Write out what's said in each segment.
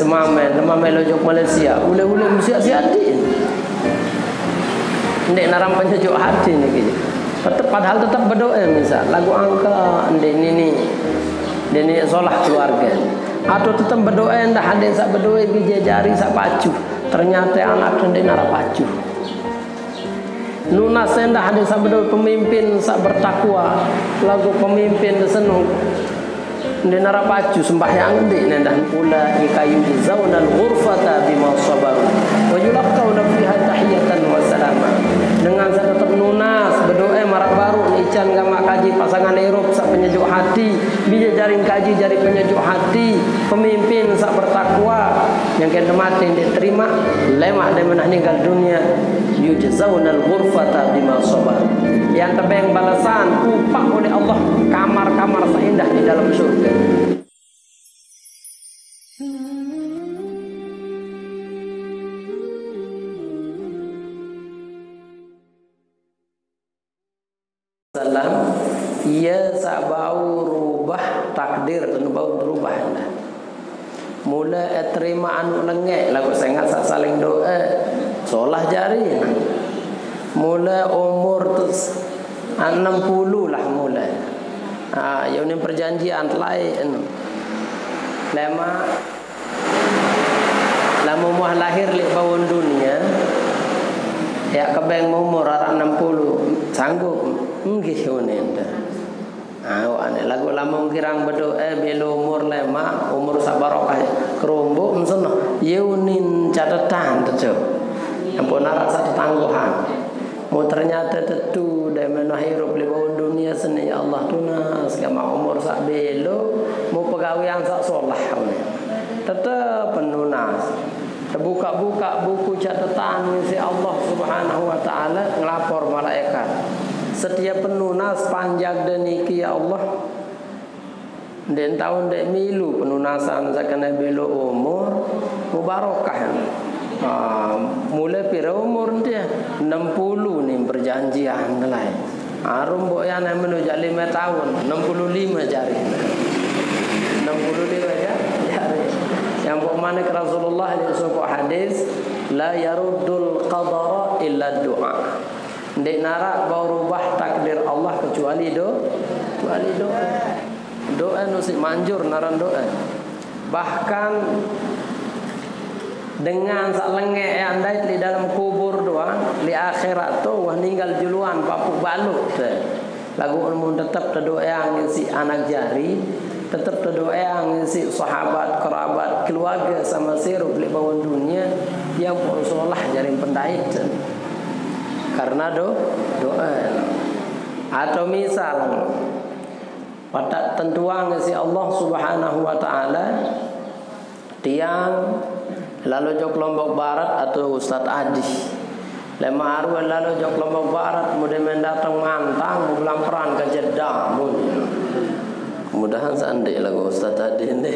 semamen lojok Malaysia ule-ule mesti hati. Ndek naram penyejuk hati ni gitu. Padahal tetap berdoa misal lagu angka ndek ini solah keluarga. Atau tetap berdoa ndak ada sak berdoa biji jari sak pacu. Ternyata anak ndek nara pacu. Nuna sendah ada sak berdoa pemimpin sak bertakwa. Lagu pemimpin senung ndek nara pacu sembahyang ndek nendah pula ikayu zaunal ghurfata bima sabaru wa yulaqauna fiha tahiyatan wa salama. Dengan saya tetap nunas berdoa marak baru ican gamak kaji pasangan Eropa sak penyejuk hati bija jaring kaji jari penyejuk hati pemimpin sak bertakwa yang kena mati diterima lemah dan meninggal dunia yujzaunal ghurfata bima sabar yang tebeng balasan upah oleh Allah kamar-kamar seindah di dalam surga. Ia sak bau rubah takdir dan bau berubah dah. Mula terima anu lengek lagu sangat sak saling doa solah jari. Mula umur 60 lah mula. Yang ni perjanjian lain. Lama muah lahir li bawon dunia. Ya kebeng umur orang 60 sanggup nggih yonenda. Ane lagu lama kirang berdoa belo umur lema umur sabarokah kerombo mensono yeunin catatan tu. Ampun rasa tangguhan. Mau ternyata tentu dah mana hirup di bawah dunia seni ya Allah tunas gama umur sak belo mau pegawaian sak solah tetap penunas. Terbuka-buka buku catatan si Allah Subhanahu wa taala ngelapor malaikat. Setiap penunas panjang deniki ya Allah. Dan tahun dek milu penunasan sakana belo umur mubarakah. Mulai pira umur dia 60 ni perjanjian lain. Arum boyan menuju 5 tahun 65 jari. 65 jari. Yang mana ke Rasulullah di sebuah hadis la yaruddul qadara illa du'a. Ndek narak bau rubah takdir Allah kecuali doa. Doa nusi manjur naran doa. Bahkan dengan sak lengek andai di dalam kubur doang di akhirat tu wah ninggal juluan papuk balut. Lagu mun tetap doa yang si anak jari, tetap doa yang si sahabat, kerabat, keluarga sama sirup di bawah dunia yang pun solah jaring pendait. Karena doa. Atau misal pada tentuan si Allah Subhanahu wa taala tiang lalu jok Lombok Barat atau Ustaz Adi lema arwah lalu jok Lombok Barat mudah mendatang mantang bulan peran ke Jeddah mudahan sandai lagu Ustaz Adi ni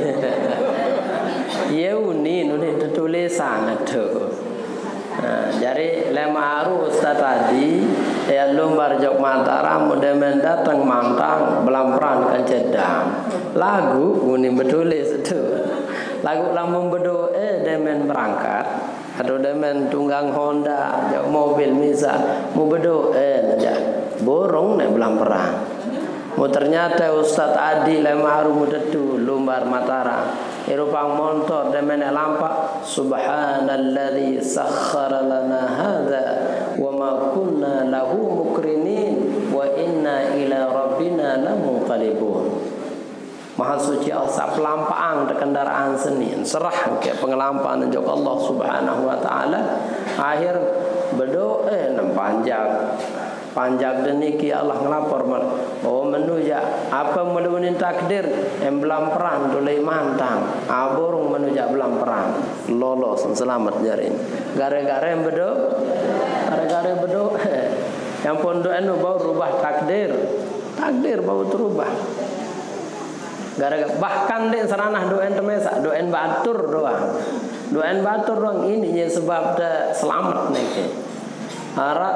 yeuni nuni tulisan itu. Jadi lema aru Ustaz tadi ya lumbar jok Mataram mudah mendatang mantang belamperan ke Jeddah lagu ini bertulis itu lagu lambung berdoa demen berangkat atau demen tunggang Honda jok mobil misal mau berdoa aja borong nak belamperan mau ternyata Ustaz Adi lema aru mudah tu lumbar Mataram irupang montor demen lampak subhanalladzi sakhkhara lana hadza wa ma kunna lahu mukrinin wa inna ila rabbina lamunqalibun. Maha suci Allah pelampaan kendaraan senin serah ke pengelampaan jok Allah Subhanahu wa taala akhir berdoa nam panjang deniki Allah ngelapor oh menuja apa menunin takdir emblam perang dolai mantang aborong menuja belam perang lolos selamat jarin gara-gara yang berdoa yang pondok anu bau rubah takdir bau terubah gara-gara bahkan dek seranah doen temesa doen batur doang ini je sebab dah selamat neke Arak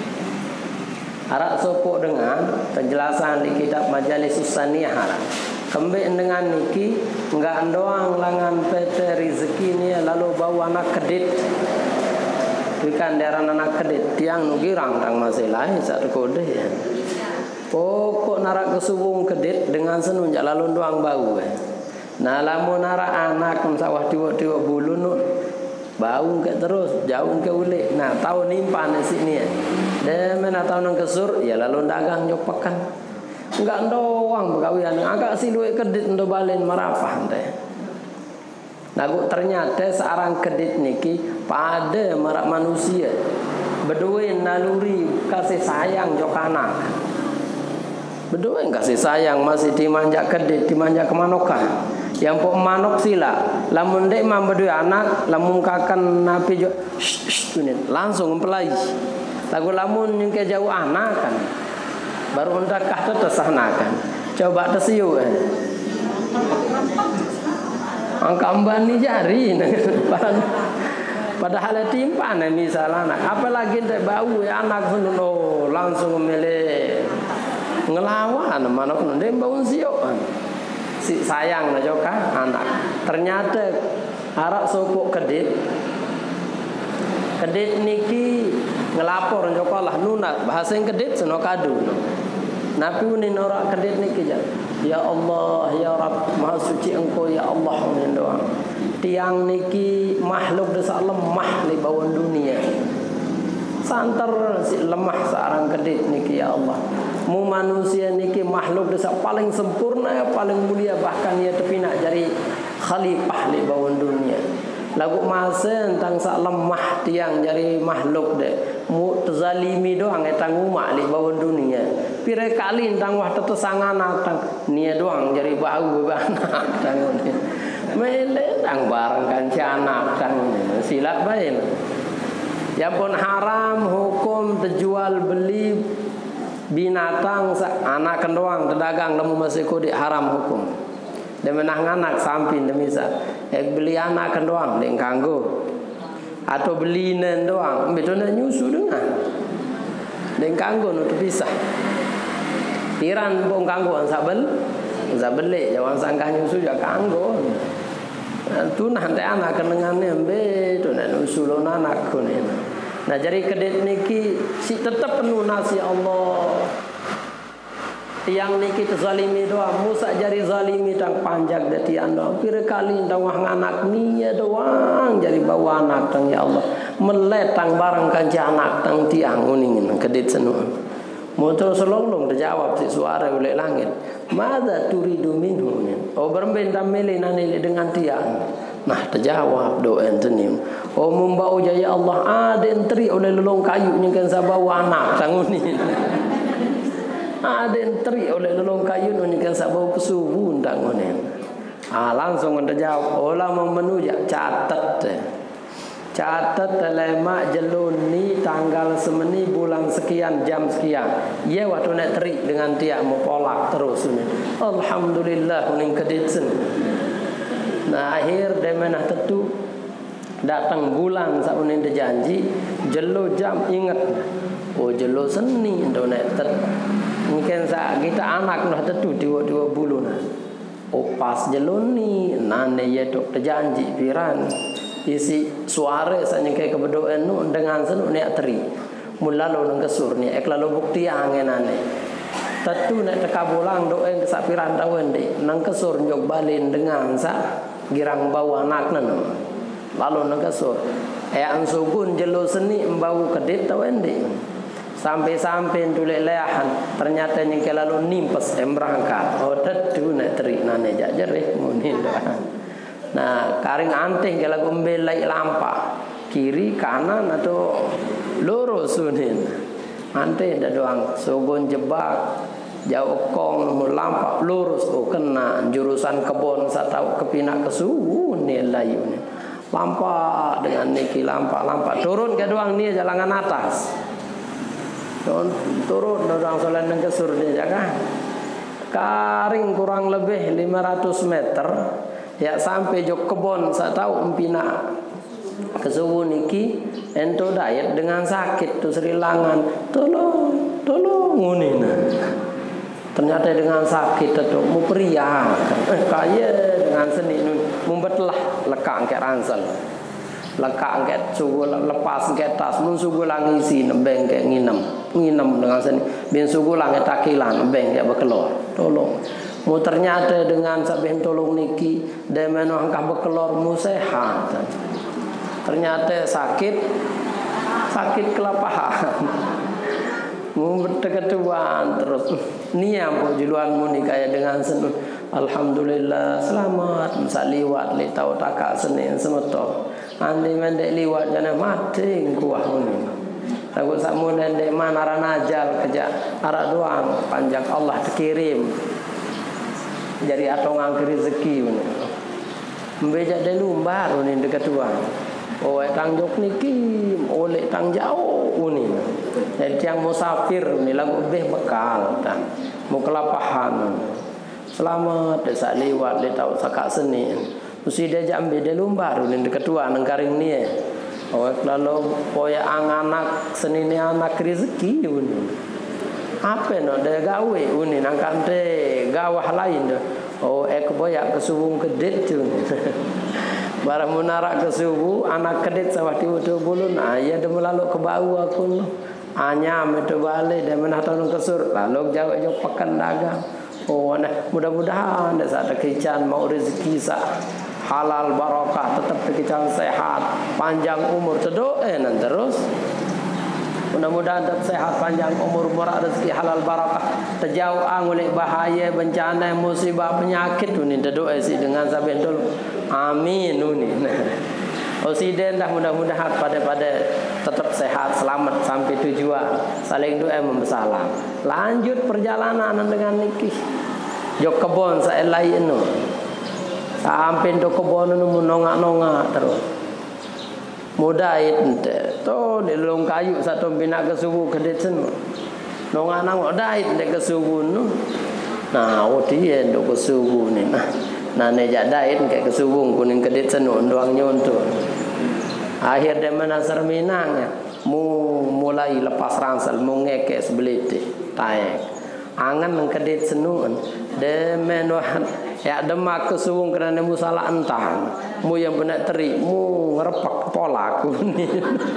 sopo dengan penjelasan di kitab Majalis Susaniyah. Kembali dengan niki enggak doang langan PT rezeki ni lalu bawa anak kedit. Bukan daerah anak kedit tiang nugirang tang masih lain satu kode ya. Pokok narak kesubung kedit dengan senunjak lalu doang bau. Nah lamun narak anak sawah tiwak-tiwak bulu nu bau ke terus jauh ke ulik. Nah tahu nimpan di sini ya. Dan mana tahu nang kesur ya lalu dagang nyopakan. Enggak doang begawian agak siluet kedit untuk balin marapah teh. Lagu ternyata seorang kedit niki pada marak manusia berduin naluri kasih sayang jok anak. Berduin kasih sayang masih dimanja kedit dimanja kemanokan. Yang pok manok sila lamun dek mam berdua anak lamun kakan napi jo langsung mempelai. Lagu lamun yang ke jauh anak kan baru undakah tersahnakan. Coba tersiu angka ni jari padahal timpan misalnya anak apalagi tak bau anak sunu langsung memilih ngelawan manok ndek bau siok si sayang na joka anak. Ternyata harap sopok kedit niki ngelapor joka lah nunat bahasa yang kedit seno kadu. Nabi unin orang kedit niki ya Allah ya Rabb maha suci engkau ya Allah unin doa. Tiang niki makhluk desa lemah di bawah dunia. Santer si lemah seorang kedit niki ya Allah. Mu manusia niki makhluk desa paling sempurna paling mulia bahkan ia terpinak jadi khalifah di bawah dunia. Lagu masa tentang sak lemah tiang jadi makhluk deh. Mu terzalimi doang etang umak di bawah dunia. Pira kali tentang wah tetesangan tang nia doang jadi bau anak tang ni. Mele tang barang kan anak tang silat bae. Yang pun haram hukum terjual beli binatang anak doang terdagang lemu masih kodi haram hukum. Dia menang anak samping demisa. Beli anak doang deng kanggo. Atau beli nen doang, betulnya nyusu dengan. Deng kanggo nu terpisah. Tiran pun kanggo an sabel, jangan sangka nyusu juga kanggo. Tu nanti anak kenengannya tu nak nyusu lo anak kunin. Nah jadi kedit niki si tetap penuh nasi Allah. Tiang niki terzalimi doang, musa jari zalimi tang panjang dati anda. Pira kali tang wah anak niya doang jadi bawa anak tang ya Allah. Meletang barang kanci anak tang tiang uningin kedit senu. Motor selolong terjawab si suara oleh langit. Mada turidu minhu. Oh berbentang mele nanile dengan tiang. Nah terjawab doa tenim. Oh membau jaya Allah ada enteri oleh lelong kayu ni kan sabawa anak tang unin. Ada enteri oleh lelong kayu ni kan sabawa kesubu tang unin. Langsung terjawab. Olah memenuja catat. Catat lemak jelun ni tanggal semeni bulan sekian jam sekian. Ye waktu nak terik dengan tiak mau polak terus ni. Alhamdulillah uning keditsen. Nah akhir demenah tentu datang bulan saat uning janji jelo jam ingat. Oh jelo seni ndo nak ter. Mungkin saat kita anak dah tentu dua bulan. Oh pas jelo ni nane ye tok terjanji piran. Isi suara sanya kayak kebedoan nu dengan senu ni teri. Mula lo nang kesur ni ek lalu bukti angenane. Tentu nak tekabulang doa yang kesapiran dawen di nang kesur njok balin dengan sa girang bawa anak nan. Lalu nang kesur. Ansugun jelo seni membau kedit dawen di. Sampai tulik leahan ternyata yang lalu nimpes berangkat. Oh tentu nak teri nane jajereh munin doa. Nah, karing anteng kalau gembelai lampa kiri kanan atau lurus sunin. Anteng dah doang sogon jebak jauh kong lampa lurus kena jurusan kebon saya tahu kepinak kesuhu ni layu ni. Lampa dengan niki lampa turun ke doang ni jalangan atas. Turun doang solan nang kesur dia jaga. Karing kurang lebih 500 meter. Ya sampai jok kebon saya tahu empina kesuwu niki ento diet dengan sakit tu serilangan tolong ngunina Ternyata dengan sakit itu mu periak. Kaya dengan seni mumbetlah lekak ke ransel. Lekak ke sugu lepas ke tas mun sugu lang isi nembeng ke nginem dengan seni. Bin sugu lang ke takilan nembeng ke bekelor. Tolong. Mu ternyata dengan sabih tolong niki demeno angkah bekelor mu sehat. Ternyata sakit kelapahan. Mu berketuan terus niam jualan mu ni kaya dengan senu alhamdulillah selamat bisa liwat li tau takak senin semeto andi mendek liwat jana mati kuah ni lagu samu ndek mana ranajal kerja arak doang panjang Allah dikirim jadi atongang rezeki ni mbejak de lumbar ni deketuan oh tang jok niki oleh tang jauh ni jadi yang musafir ni lagu beh bekal dan mau kelapahan selamat desa liwat le tau sakak seni mesti dia jambe de lumbar ni ketua nang karing ni oh lalu poya anak seni ni anak rezeki ni apa no de gawe ni nang kante gawah lain do oh ek boya kesubung kedet tu barang munarak ke subuh anak kedet sawah ti utuh bulun aya de melalui ke bau aku anyam itu balik dan menatang kesur lalu jauh jauh pekan dagang oh nah mudah-mudahan saat kekican mau rezeki sa halal barakah tetap kekican sehat panjang umur terdoa nan terus mudah-mudahan tetap sehat panjang umur murah rezeki halal barakah terjauh oleh bahaya bencana musibah penyakit ni terdoa si dengan sabentul amin ni Osiden dah mudah-mudahan pada tetap sehat selamat sampai tujuan saling doa memsalam lanjut perjalanan dengan niki jok kebon saya lain no sampai do kebon no nongak-nongak terus mudait ente to di lung kayu satu bina ke subuh kedet sen nongak-nongak dait de ke subuh no nah odien do ke subuh ni nah nejak dait ke subuh kuning kedet sen doang nyonto akhir dia menasar Minang ya. Mulai lepas ransel mu ngeke sebelite taek angan nang kedet senun de menohan ya demak kesuwung kerana mu salah entang mu yang benak teri mu ngerepak kepala ku ni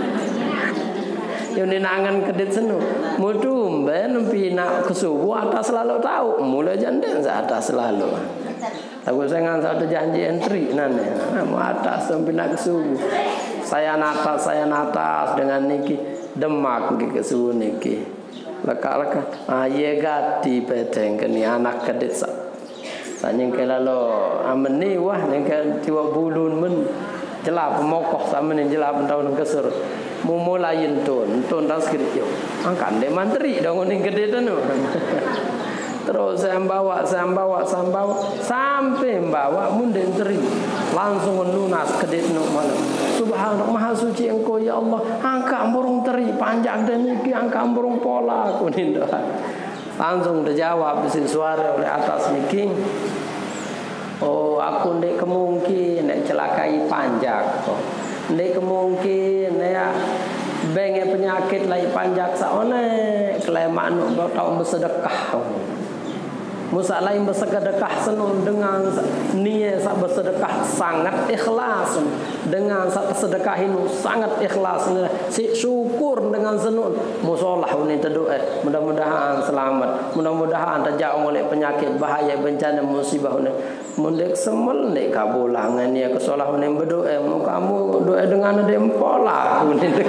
Yuni nangan kedet senu mu tumben pina kesubuh atas selalu tahu mulai janden sa atas selalu aku sengan satu janji entry nane mu atas pina kesubuh saya natas dengan niki demak ke kesubuh niki leka ye gati peteng keni anak kedet sa sanyeng kelalo ameni wah nengkel tiwa bulun men jelah pemokoh sama ni jelah tahun kesur mumulain tun dan skrip yo angkan de mantri dong ning gede tu terus saya bawa sampai bawa munden teri langsung lunas kedit nu malam subhanallah maha suci engkau ya Allah angka burung teri panjang dan iki angka burung pola aku nindo langsung dijawab bisi suara oleh atas niki oh aku ndek kemungkin nek celakai panjak kok ndek kemungkin ya benge penyakit lai panjak saone kelemaan nuk tau bersedekah musa lain bersedekah senun dengan niat sak bersedekah sangat ikhlas dengan sak sedekah ini sangat ikhlas si syukur dengan senun musolah ini terdoa mudah-mudahan selamat mudah-mudahan terjauh oleh penyakit bahaya bencana musibah ini mundek semel nek kabulangan ya kesolah ini berdoa kamu doa dengan dempola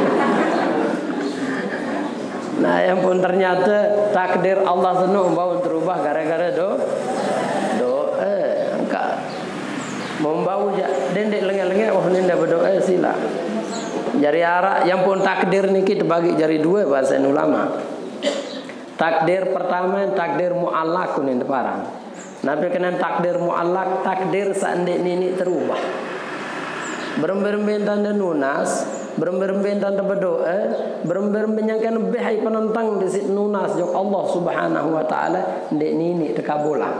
nah yang pun ternyata takdir Allah senu membawa terubah gara-gara doa angka membawa dendek lengek-lengek wah ni dah berdoa sila jari arak yang pun takdir ni kita bagi jari dua bahasa ulama takdir pertama takdir mu'allak ni parang nabi kena takdir mu'allak takdir sandek ni terubah beremben tanda nunas beremben tanda berdoa beremben yang kan behai penentang di sit nunas jok Allah Subhanahu wa taala ndek nini tekabulang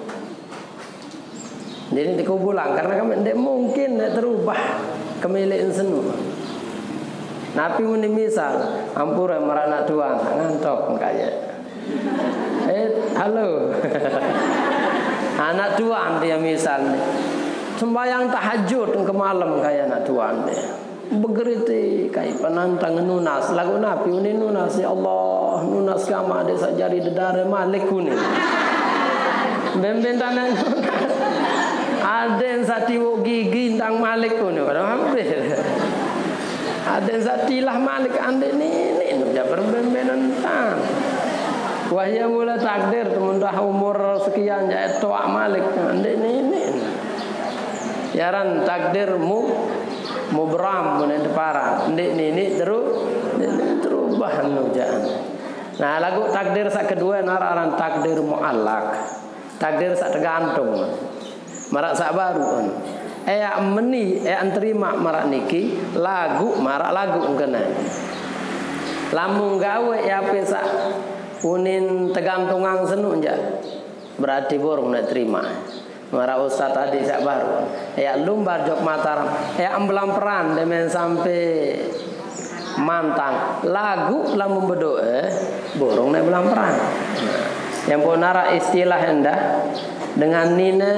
jadi tekabulang karena kami ndek mungkin ndek terubah kemilik senu napi muni misal ampura merana tuang ngantok kaya Halo. Anak tuan dia misalnya sembahyang tahajud ke malam kayak anak tuan dia. Begeriti kayak penantang nunas lagu Nabi ini nunas ya Allah nunas kama ada sajari dedare malik kuning. Bemben tanah nunas. Ada yang satiwo gigi tang malik kuning. Hampir. Ada yang satilah malik ande ini ya berbembenan tang. Wahya mula takdir temun dah umur sekian ya toa malik ande ini. Yaran takdirmu mubram mun deparan ndik ini terus bahan nujaan. Nah lagu takdir sak kedua nararan takdir muallak. Takdir sak tergantung. Marak sak baru kan. Meni terima marak niki lagu marak lagu kena. Lamun gawe ya pesa unin tergantungan senu nja. Berarti borong nak terima. Mara ustaz tadi sak baru. Lumbar jok Mataram. Ambelam peran demen sampai mantang. Lagu lamun berdoa borong nak belam peran. Yang pun nara istilah hendak dengan nina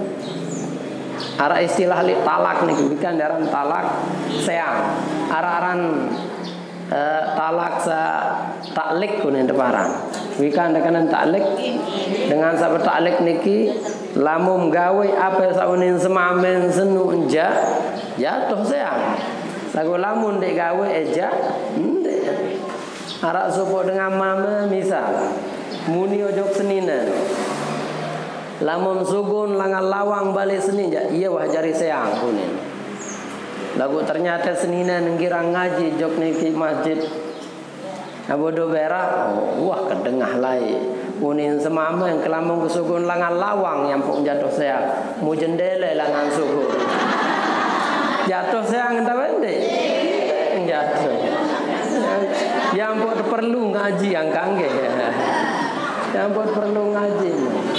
ara istilah li talak nih bukan daran talak seang. Ara-aran talak sa taklik kuning deparan. Wikan dekanan taklik dengan sahabat taklik niki lamun gawe apa saunin semamen senu enja jatuh seang. Lagu lamun dek gawe eja ndek. Arak sopo dengan mama misal muni ojok senina. Lamun sugun langan lawang balik senin iya wah jari seang kuning. Lagu ternyata senina nenggirang ngaji jok niki masjid abodo berak wah kedengah lai unin semama yang kelamung kesugun langan lawang yang pun jatuh seang mu jendela langan sugun jatuh seang entah bende jatuh yang pun perlu ngaji yang kangge yang pun perlu ngaji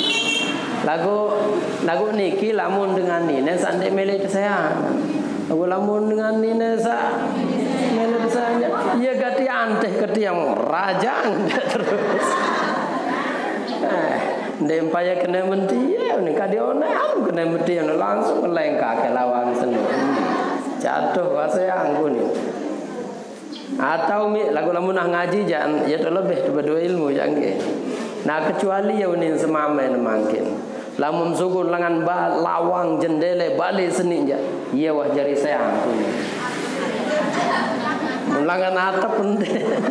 lagu niki lamun dengan nina sandek milik seang. Aku lamun dengan nina sa milik saya ia gati anteh keti yang rajang terus. Dempaya kena mentia ni kadiona am kena mentia langsung melengkak ke lawang senu. Jatuh saya anggu ni. Atau lagu lamun ngaji jangan ya lebih daripada ilmu jangan. Nah kecuali ya unin semamen mungkin. Lamun sugun langan lawang jendela balik seni ja. Iya wah jari saya tu. Mulangan atap pun.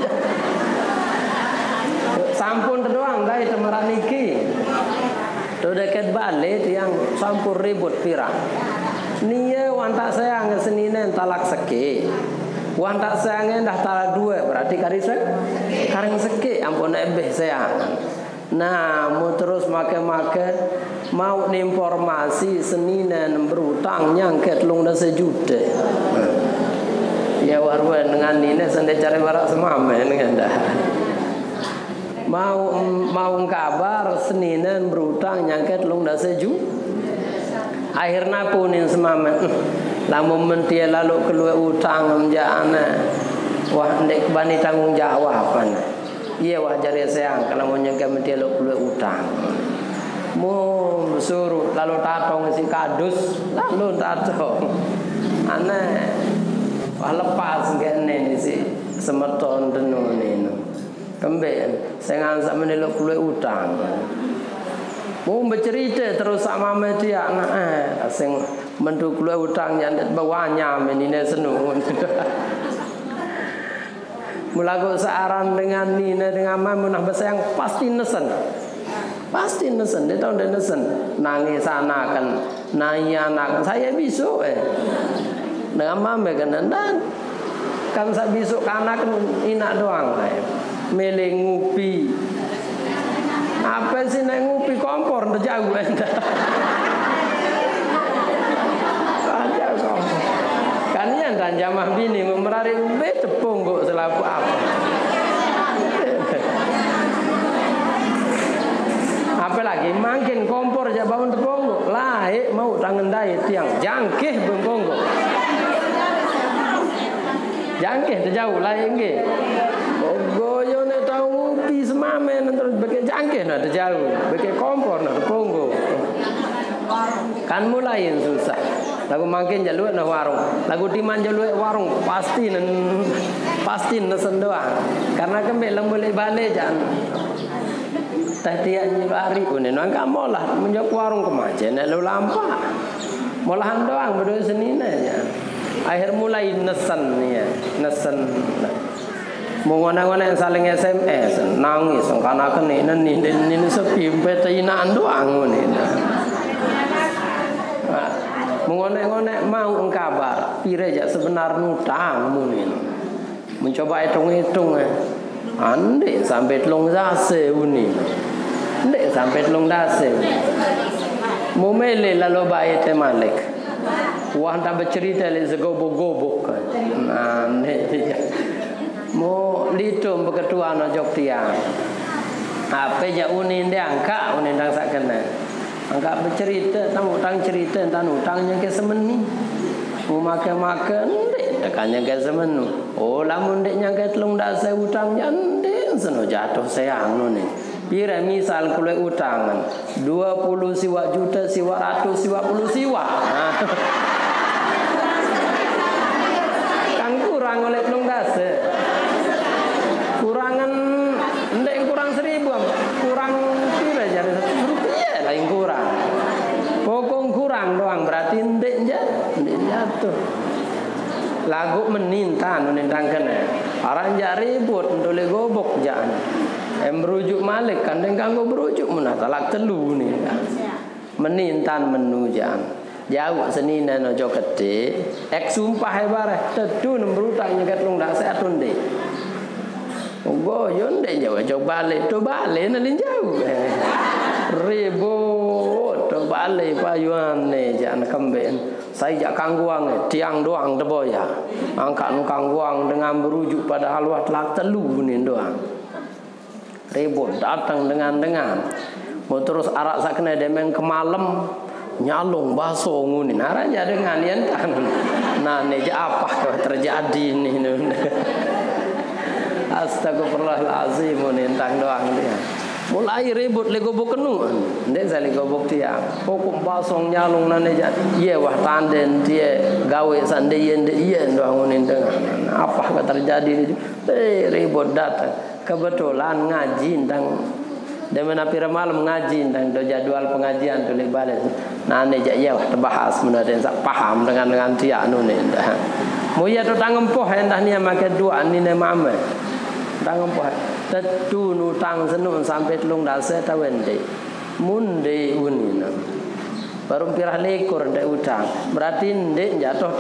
Sampun doang dari temaran niki. Tu dekat balik yang sampun ribut pirang. Nia wantak saya nge seninen talak seke. Wantak saya nge dah talak dua berarti kari kareng seke ampun ebeh saya. Nah, mau terus make-make mau informasi seninen berutang nyangket lung dah sejuta. Ya warwan dengan nina sende cari barak semamen dengan dah. Mau kabar seninen berutang nyangket lung dah sejuta. Akhirnya punin semamen. Lamun mentia lalu keluar utang menjana. Wah ndek bani tanggung jawab apa nah. Iya wah jari sayang kalau mau nyangka mentia lalu keluar utang. Mau suruh lalu tatong si kadus lalu tatong. Aneh. Wah lepas gini si semeton tenun ini. Kembali saya ngansak menelok keluar utang. Mau bercerita terus sama media anak asing mentu keluar utang yang bawahnya menina senung. Mulaku searan dengan nina dengan mama nak besar yang pasti nesen. Pasti nesen, dia tahu dia nesen. Nangis anakan, nanya anakan. Saya besok dengan mama kan kan saya besok anak inak doang milih ngupi. Apa sih nak ngupi kompor jauh enda. Ada kompor. Kan yang dan jamah bini memerari be tepung kok selaku apa. Apalagi makin kompor aja bangun tepung laik mau tangan dai tiang jangkih bengkonggo. Jangkih terjauh laik nggih. Goyo nek tau ngupi semamen terus bagi cangkeh nak jauh, beki kompor nak punggu. Kan mulai susah. Lagu makin jalur na warung, lagu timan jalur warung pasti nesen doang. Karena kembali lang boleh balik jangan. Tadi anjir hari unen angka molah menjok warung kemajen lalu lampak. Molahan doang berdua senina aja. Akhir mulai nesen ya, nesen. Mengona-ngona yang saling SMS, nangis, karena kene ini sepi, beta inaan doang ni. Mengona-ngona mau engkabar, pireja sebenar nutang munin. Mencoba hitung-hitung ande sampai telung dase uni. Ande sampai telung dase. Mumele lalu baik temalik. Wah tak bercerita le segobok-gobok. Nah, mo litum beketua no jok tiang. Apa ja unin dia angka unin dang sak kena. Angka bercerita tang cerita entan utangnya ke semeni. Mo makan-makan ndek tekannya ke semenu. Oh lamun ndek nyangke telung dase utangnya ndek seno jatuh sayang no ni. Pira misal kule utangan 20 siwa juta, siwa ratus, siwa puluh siwa. Kan kurang oleh telung dase. Kurangan ndek kurang 1000, kurang pira jadi rupiah lah yang kurang. Pokok kurang doang berarti ndek jatuh. Lagu menintan kena. Orang jari ribut ndole gobok jan. Merujuk malik kan dengan berujuk mana talak telu ni. Menintan menujan. Jauh senina no jokete. Ek sumpah hebare tetu nembrutang nyegat long dak saya tunde. Ogo yonde jauh jauh balik to balik nalin jauh. Ribut to balik payuan ni jangan kemben. Saya jak kangguang tiang doang deboya. Angkat nu kangguang dengan berujuk pada halwat talak telu ni doang. Ribut datang dengan mau terus arak sakna demen kemalem nyalung baso nguni naraja dengan yang kan nah ni apa kau terjadi ni astagfirullahalazim nentang doang dia mulai ribut lego bokenu ndek sali gobok tiang pokok basong nyalung nane ye wah tanden dia gawe sande yende yen doang nentang apa kau terjadi ribut datang. Kebetulan ngaji tentang demen apira malam ngaji tentang do jadwal pengajian tulis balik. Nah ne jak ya terbahas mun ada sak paham dengan dia anu ne dah. Mu ya to tangempoh endah ni make dua ni ne mame. Tangempoh. Tetu nutang senun sampai telung dase ta wende. Munde unina. Baru pirah lekur ndak utang. Berarti ndek jatuh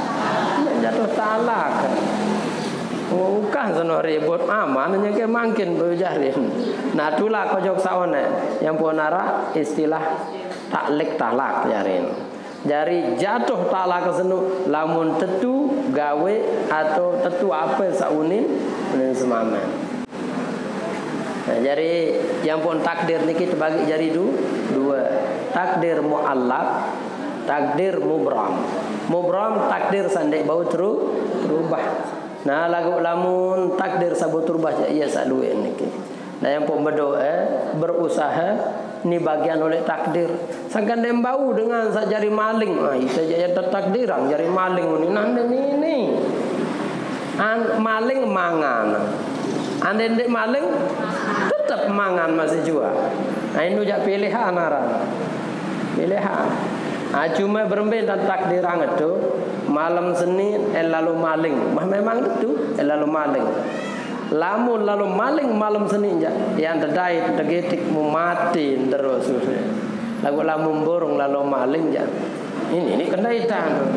talak. Bukan sono ribut aman nya ke mangkin bejarin. Nah itulah kojok sawane yang ponara istilah taklek talak jarin. Jari jatuh talak senu lamun tetu gawe atau tetu apa saunin unin semamen. Nah jari yang pun takdir niki terbagi jari dua. Takdir muallaq, takdir mubram. Mubram takdir sandek bau terubah. Nah lagu lamun takdir sabut rubah iya sak duit niki. Nah yang pun berdoa berusaha ni bagian oleh takdir. Sangkan dem bau dengan sak jari maling. Ah itu jaya takdiran jari maling ni nande ni. Maling mangan. Ande ndek maling tetap mangan masih jua. Nah ini jak pilihan arah. Pilihan. Cuma berembeda takdiran itu malam Senin lalu maling. Memang itu lalu maling. Lamun lalu maling malam Senin je. Yang terdai tergetik mu mati terus. Lagu lamun borong lalu maling je. Ini kendaitan.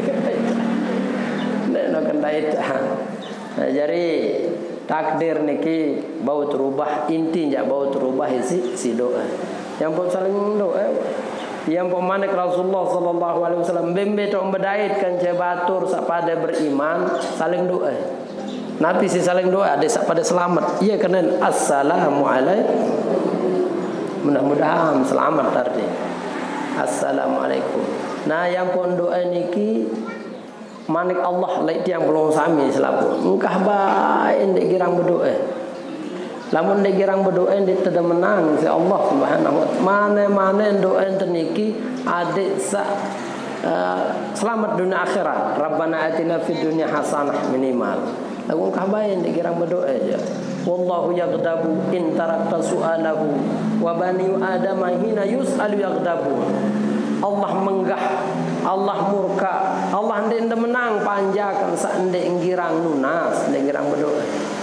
Nek kendaitan. Nah, jadi takdir niki bau terubah intinya bau terubah si doa. Yang pun saling doa. Yang pemanik Rasulullah sallallahu alaihi wasallam bembe tok bedaitkan cebatur sapada beriman saling doa. Nabi si saling doa ada sapada selamat. Iya kena assalamualaikum. Mudah-mudahan selamat tadi. Assalamualaikum. Nah yang pun doa niki manik Allah laik tiang belum sami selapu. Engkah bae ndek girang berdoa. Lamun dek girang berdoa dek tidak menang si Allah Subhanahu wa taala. Mana doa teniki adik selamat dunia akhirat. Rabbana atina fid dunya hasanah minimal. Lagu kabayan dek girang berdoa aja. Wallahu yaghdabu in tarakta su'alahu wa bani adam hina yus'alu yaghdabu. Allah menggah, Allah murka, Allah ndek menang panjakan sak ndek girang nunas, ndek girang berdoa.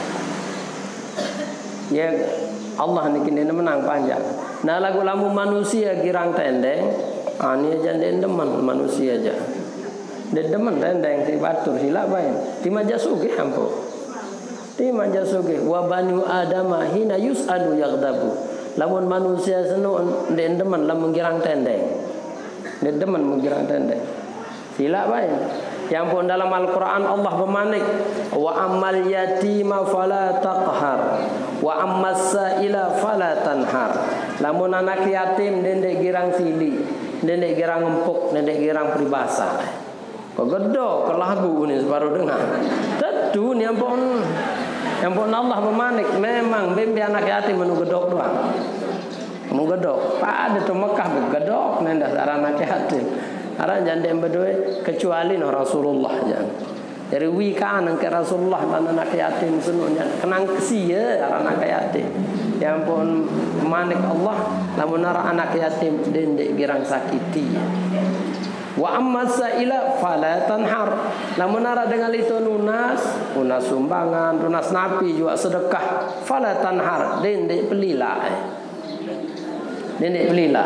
Ya Allah niki ndek menang panjang. Nah lagu lamu manusia girang tendeng, ani aja ndek demen manusia aja. Ndek demen tendeng si batur sila bae. Di majasuge ampo. Di majasuge wa bani adam hina yus'alu yaghdabu. Lamun manusia seno ndek demen lamun girang tendeng. Ndek demen menggirang tendeng. Sila bae. Yang pun dalam Al-Quran Allah bermanik, wa ammal yatima fala taqhar wa ammas sa'ila fala tanhar. Lamun anak yatim dendek girang sili, dendek girang empuk, dendek girang peribasa. Kok gedo ke lagu ni baru dengar. Tentu ni yang pun Allah bermanik memang bimbi anak yatim menu gedok doang. Menu gedok. Pak ada tu Mekah begedok nenda anak yatim. Arang jandem berdoa kecuali Rasulullah jangan. Dari wikan ke Rasulullah dan anak yatim senunya kenang kesia anak yatim. Yang pun manik Allah lamun anak yatim dendek girang sakiti. Wa amma sa'ila fala tanhar. Lamun dengan itu nunas sumbangan, nunas napi juga sedekah, fala tanhar dendek pelila. Dendek pelila.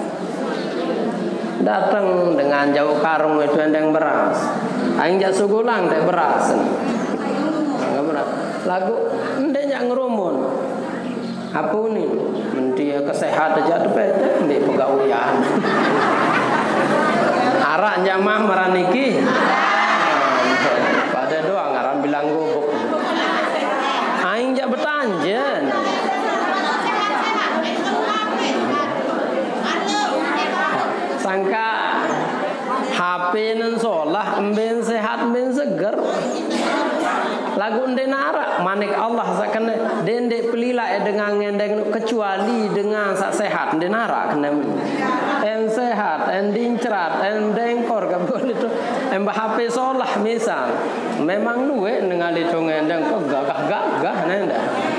Datang dengan jauh karung itu endeng beras. Aing jak sugulang teh beras. Enggak beras. Lagu endeng jak ngerumun. Apa ni? Mentia kesehatan aja tepet di pegawaian. Arak jamaah meraniki. Pada doang ngaran bilang gubuk. Aing jak betanjen. Sangka HP nan solah emben sehat emben seger. Lagu ende nara manik Allah sakane dendek pelila dengan ngendeng kecuali dengan sak sehat ende nara kena en sehat en dincrat en dengkor ka boleh itu em HP solah misal memang luwe dengan itu ngendeng kok gagah-gagah nenda.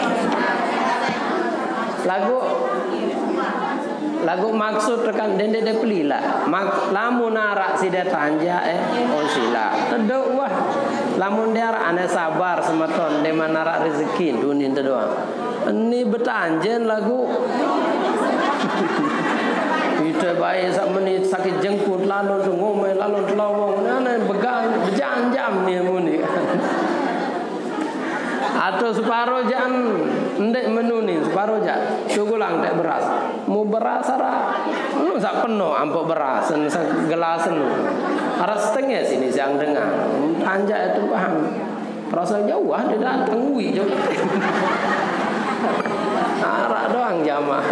Lagu maksud tekan dende de pelila. Lamun narak si de tanja sila. Tedok wah. Lamun dia ane sabar semeton de manara rezeki dunin te doang. Ini betanjen lagu. Itu baik sak menit sakit jengkut lalu tu ngomel lalu tu lawong. Nana bejam-jam ni muni. Atau separuh jam ndek menu ni separuh jam cugulang ndek beras mau beras ara sak penuh ampuk beras sak gelas nu ara setengah sini siang dengar anja itu paham rasa jauh dia datang wi jauh ara doang jamaah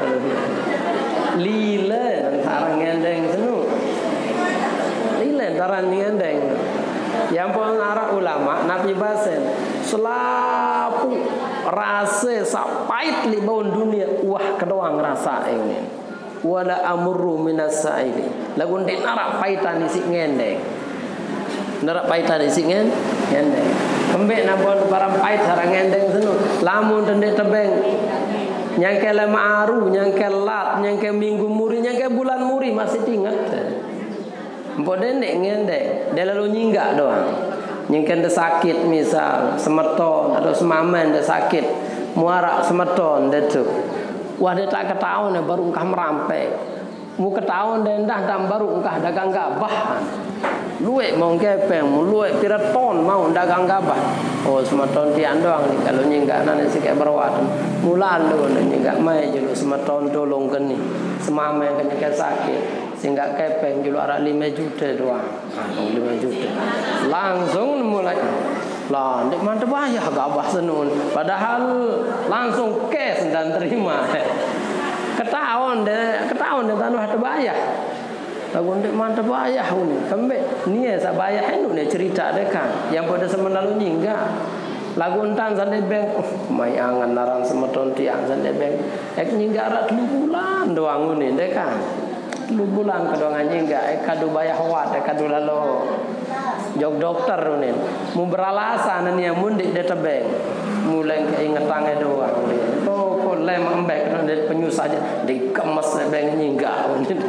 lile antara ngendeng senu lile antara ngendeng yang pun ara ulama Nabi Basen selapu rasa sapait li baun dunia wah kedoang rasa ini wala amru minas sa'ili lagu ndek narak paitan isi ngendeng narak paitan isi ngendeng kembek nabon barang pait sarang ngendeng senu lamun ndek tebeng nyangke lema aru nyangke lat nyangke minggu muri nyangke bulan muri masih ingat mpok ndek ngendeng dia lalu nyinggak doang nyingken de sakit misal semeton atau semamen de sakit muarak semeton de tu wah dia tak ketahuan baru engkah merampe mu ketahuan de ndah dan baru engkah dagang gabah luwe mau kepeng mu luwe pira ton mau dagang gabah oh semeton tian doang ni kalau nyinggak nane sikek berwat mulalu nyinggak mai jelu semeton tolong keni semamen kena sakit sehingga kepeng julu arak 5 juta doang. 5 juta. Langsung mulai lah ndek mantep bayar gabah senun. Padahal langsung cash dan terima. Ketahuan deh tanah terbayar. Lagu ndek mantep bayar ni. Kembek ni sa bayar anu ni cerita dekan. Yang pada semen lalu nyingga. Lagu entan sande beng mai angan naran semeton tiang sande beng ek nyinggara 3 bulan doang ngene dek kan 3 bulan kedongan nyingga ek kadu bayah wat ek kadu lalo jog dokter nih mu beralasan nih mundik de tebeng mulai keingetannya doang oh kok lem embek de penyusah aja dikemes beng nyingga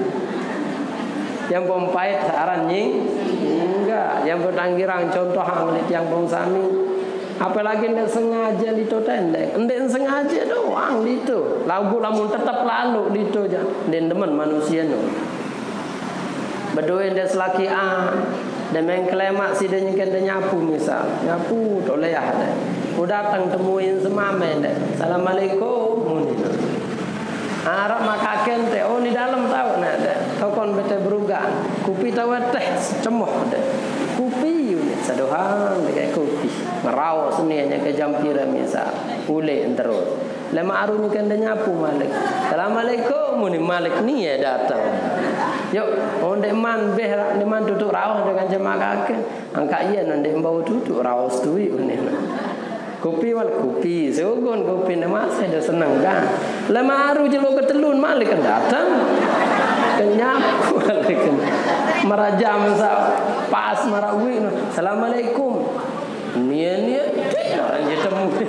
yang pompait saran enggak yang bertanggirang contoh anglit yang bongsami apalagi ndak sengaja itu tendek ndak sengaja doang itu lagu lamun tetap lalu itu aja den demen manusia no bedoe ndak selaki dan mengklemak si dia nyengken nyapu misal nyapu toleh ada datang temuin semamen deh assalamualaikum muni Arab makaken teh oh di dalam tahu nah deh tokon bete berugan kupi tahu teh cemoh deh kupi unit sadohang kayak kupi merau seninya ke jampira misal ule terus lama aru nyengken nyapu malik assalamualaikum muni malik ni ya datang yuk onde man beh ni man duduk rawah dengan jemaah kakek angka iya onde bau duduk rawah stui ini kopi wal kopi sugon kopi nama saya dah senang kan lama aru jelo ketelun malik kan datang kenyap malik merajam sa pas marawi assalamualaikum nia orang je temuin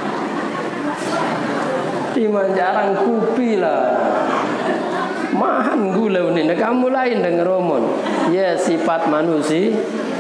timan jarang kopi lah mahan gula ini kamu lain dengan romon ya sifat manusia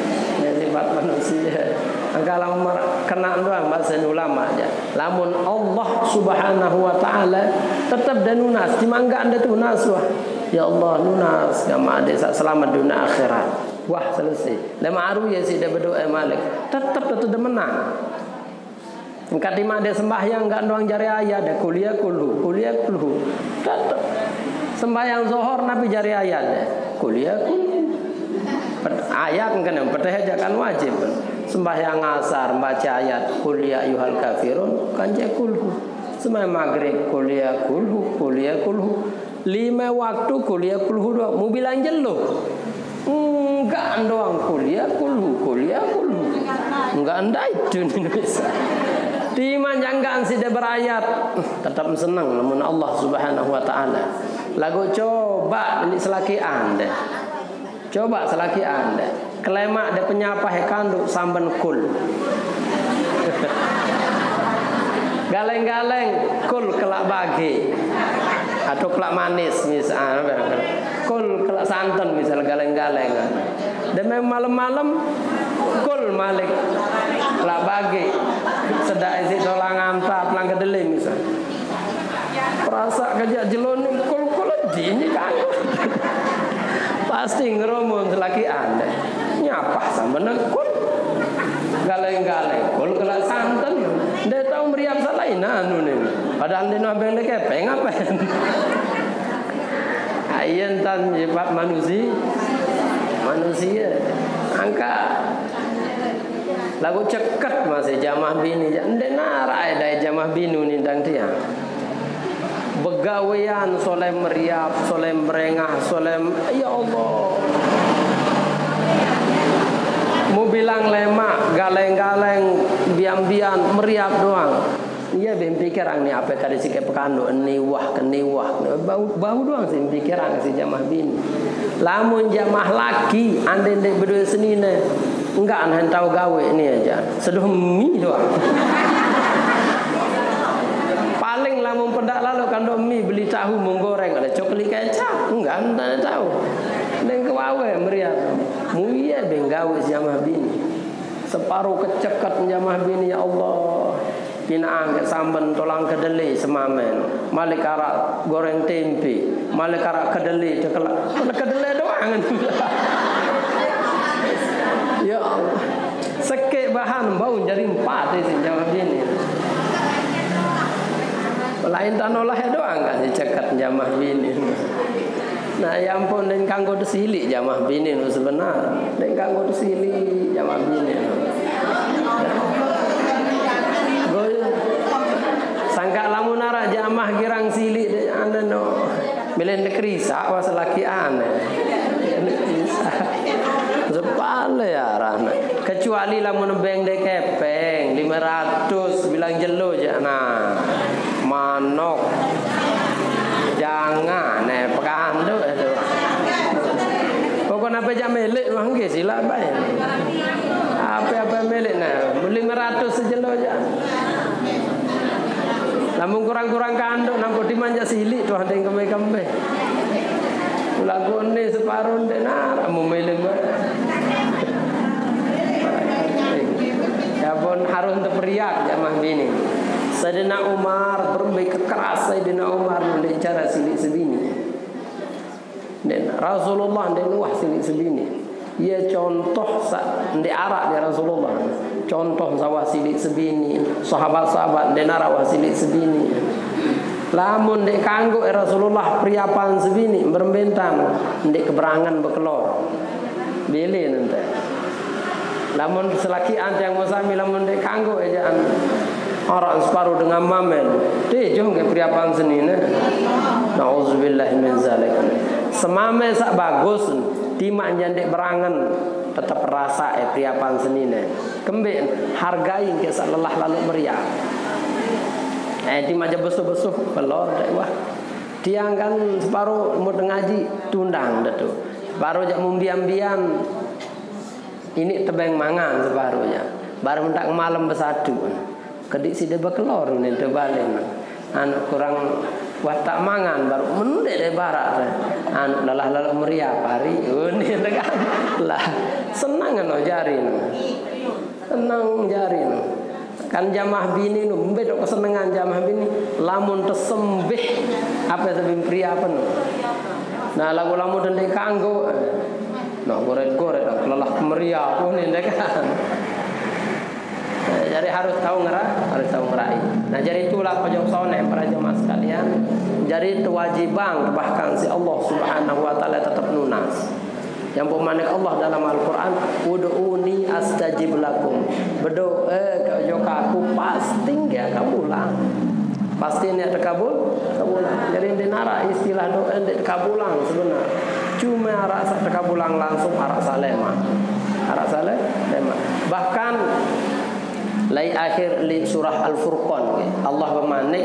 kalau kena doang bahasa ulama aja lamun Allah subhanahu wa ta'ala tetap dan nunas dimangga anda tunas wah ya Allah nunas kama ada selamat dunia akhirat wah selesai lama aru ya si dia berdoa malik tetap dia menang engkau di mana sembahyang enggak doang jari ayat ada kuliah kulhu tetap sembahyang zuhur nabi jari ayat kuliah kulhu ayat kan peteh ajakan wajib sembahyang asar baca ayat kuliah yuhal kafirun kan kulhu sembahyang maghrib kuliah kulhu 5 waktu kuliah kulhu doang mau bilang jelo enggak doang kuliah kulhu enggak anda itu Indonesia di manjangkan sida berayat tetap senang namun Allah subhanahu wa ta'ala lagu coba selaki anda kelemak ada penyapa hekanduk samban kul galeng-galeng kul kelak bagi atau kelak manis misal kul kelak santan misal galeng-galeng dan malam-malam kul malik kelak bagi sedak isi tolang antap lang kedelim misal perasa kerja jelon kul ini kan pasti ngeromon selaki anda nyapa sama nekul galeng-galeng kul kelak santan dia tahu meriap salain anu nih padahal dia nabeng lekepeng apa ayen tan sifat manusia angka lagu ceket masih jamah bini ndek narai dai jamah binu ni tang tiang begawean soleh meriap soleh merengah soleh ya Allah mau bilang lemak galeng-galeng biang-biang meriap doang iya ben pikir ni apa kali sikap pekandu niwah bau doang sih pikir si jamah bin lamun jamah laki ande ndek berdua senine enggak an tahu gawe ini aja seduh mie doang paling lamun pedak lalu kando mie beli tahu menggoreng ada coklat kecap enggak anda tahu dan kewawe meriah mulia benggawe jamah bini separuh kecekat jamah bini ya Allah pinaan ke samban tolang kedelai semamen malik arak goreng tempe malik arak kedelai kedelai doang ya Allah sekek bahan bau jadi 4 itu jamah bini lain tanolah doang kan dicekat jamah bini. Nah, ya ampun dan kanggo desili jamah bini nu sebenar. Dan kanggo desili jamah bini. Goyo. Sangka lamun ara jamah girang sili anda no. Belen dekrisa was laki ane. Sepale arana. Kecuali lamun beng de kepeng 500 100 bilang jelo je. Nah, manok. Jangan pekanduk itu. Pokoknya apa jam milik mangke sila bae. Apa milik nah, 500 sejelo aja. Namun kurang-kurang kanduk nampak dimanja silik tuh ada yang kembe-kembe. Lagu ni separuh denar mau milik bae. Ya pun harus untuk periak jamah bini. Sayyidina Umar berbaik keras Sayyidina Umar mendik cara silik sebini. Dan Rasulullah ndek luah silik sebini. Ia contoh ndek arak dia Rasulullah. Contoh sawah silik sebini, sahabat-sahabat ndek narawah silik sebini. Lamun ndek kanggo Rasulullah priapan sebini berbentan ndek keberangan bekelor. Beli nanti. Lamun selaki ante yang musami lamun ndek kanggo ejaan orang separuh dengan mamen. Deh jom ke priapan senine. Nauzubillah min zalik. Semame sak bagus timak jandek berangan tetap rasa priapan senine. Kembe hargai ke sak lelah lalu meriah. Timak je besuh-besuh pelor dek wah. Tiang kan separuh mau ngaji tundang dah tu. Baru jak mumbian-bian ini tebeng mangan separuhnya. Baru mendak malam bersatu. Kedik si dia berkelor ni terbalik. Anak kurang watak mangan baru mendek dari barat. Anak lalah meriah hari. Ni dekat lah senang kan jari. Senang jari. Kan jamah bini nu mbedok kesenangan jamah bini lamun tersembih apa sebim pria apa nu. Nah lagu lamun dendek kanggo. Nah goret-goret lelah meriah pun ni dekat. Jadi harus tahu ngerai. Nah jadi itulah pojok soneh para jemaah sekalian. Jadi kewajiban bahkan si Allah Subhanahu wa taala tetap lunas. Yang pemanik Allah dalam Al-Qur'an, ud'uni astajib lakum. Berdoa ke aku pasti dia kabulang. Pasti ni terkabul, kabulang. Jadi dinara istilah doa ndak kabulang sebenarnya. Cuma rasa terkabulang langsung arah salema. Arah salema. Bahkan lai akhir li surah Al-Furqan Allah bermanik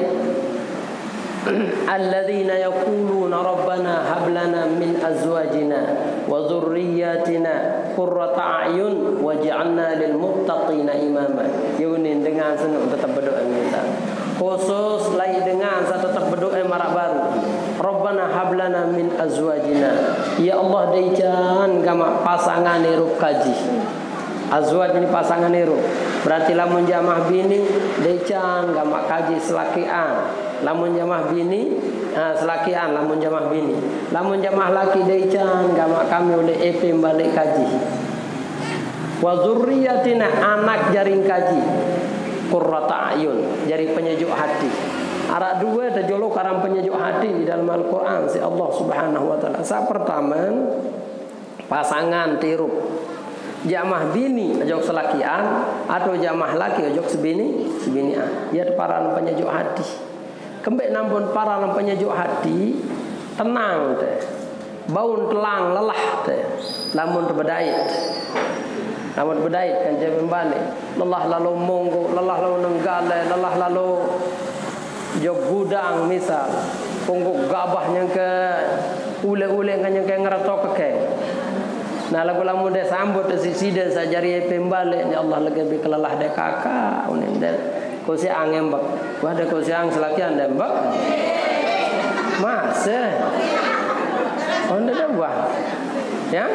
alladzina yaquluna rabbana hab lana min azwajina wa dhurriyyatina qurrata a'yun waj'alna lil muttaqina imama. Yunin dengan senang tetap berdoa minta. Khusus lai dengan saya tetap berdoa marak baru. Rabbana hab lana min azwajina. Ya Allah daijan gama pasangan irup kaji. Azwaj ini pasangan irup. Berarti lamun jamah bini decan gamak kaji selakian. Lamun jamah bini selakian lamun jamah bini. Lamun jamah laki decan gamak kami oleh EP balik kaji. Wa dzurriyyatina anak jaring kaji. Qurrata ayun, jari penyejuk hati. Arak dua terjolok karang penyejuk hati di dalam Al-Qur'an si Allah Subhanahu wa taala. Sa pertama pasangan tirup. Jamah bini ojok selakian atau jamah laki ojok sebinian. Ia para penyejuk hati. Kembek nampun para penyejuk hati tenang teh. Baun telang lelah teh. Lamun terbedait. Lamun bedait kan jadi balik. Lelah lalu monggo, lelah lalu nenggale, lelah lalu jog gudang misal. Ponggok gabahnya ke ule-ule kan yang ke ngeratok ke. Nah lagu lamun dia sambut si dia sajari pembalik ya Allah lagi be kelelah de kakak unin de ko si angem bak wah de ko si ang selakian de bak mas onde de wah ya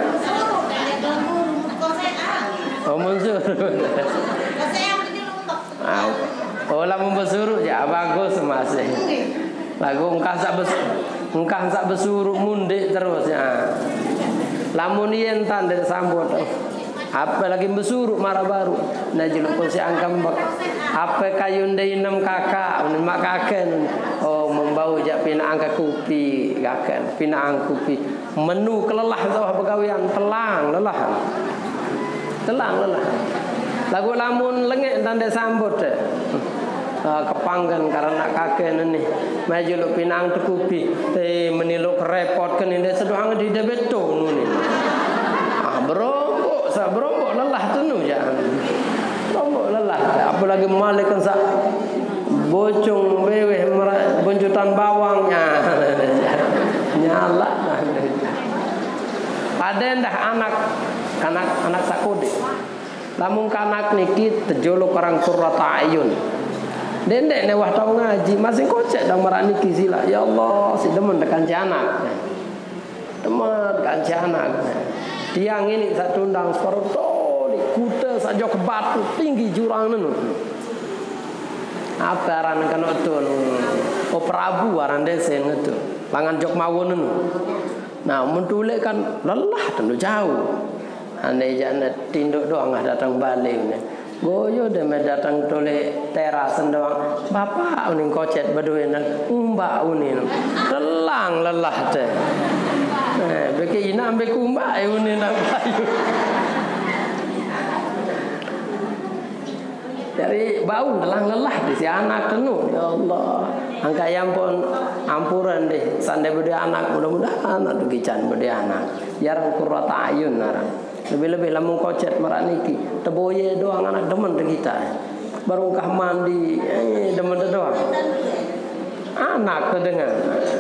muncul oh lamun besuruh ya bagus mas lagu engkah sak besuruh mundik terus ya. Lamun yen tanda sambut apa lagi besuruh marah baru najil ko si angkam bak apa kayun de enam kakak mak kaken oh membau jak pina angka kupi kaken pina ang kupi menu kelelah sawah begawian telang lelah lagu lamun lengek tanda sambut kepanggan karena kakek ni maju pinang tukupi meniluk repot kan ini sedang di debeto ni berombok lelah tu nu jangan berombok lelah apa lagi malik kan sak bocong beweh buncutan bawangnya nyala. Ada ndah anak sakode. Lamun kanak niki tejolok orang qurrata ayun. Dendek ne wah tau ngaji masih kocek dang marak niki sila. Ya Allah, si demen tekan si anak. Demen kan si anak. Tiang ini satu undang separuh toli kuda saja ke batu tinggi jurang nenu. Apa aran kana tun? Oh Prabu aran desen itu. Langan jok mawon nenu. Nah, mentulek kan lelah tentu jauh. Andai jana tinduk doang datang balik ni. Goyo deh datang tole teras doang. Bapak uning kocet berdua nak mbak uning. Telang lelah teh. Beki ina ambek mbak uning nak bayu. Dari bau telang lelah di si anak tenu. Ya Allah. Angka yang pun ampuran deh. Sandai berdua anak mudah-mudahan anak tugican berdua anak. Yarang qurrata ayun narang. Lebih-lebih lamun kocet marak niki teboye doang anak demen kita. Baru kah mandi demen doang. Anak kedengar.